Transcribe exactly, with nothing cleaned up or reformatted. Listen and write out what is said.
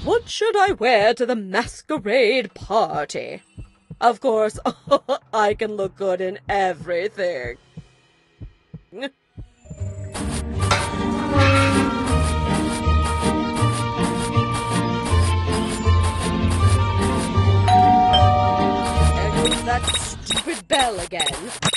What should I wear to the masquerade party? Of course, I can look good in everything. And that stupid bell again.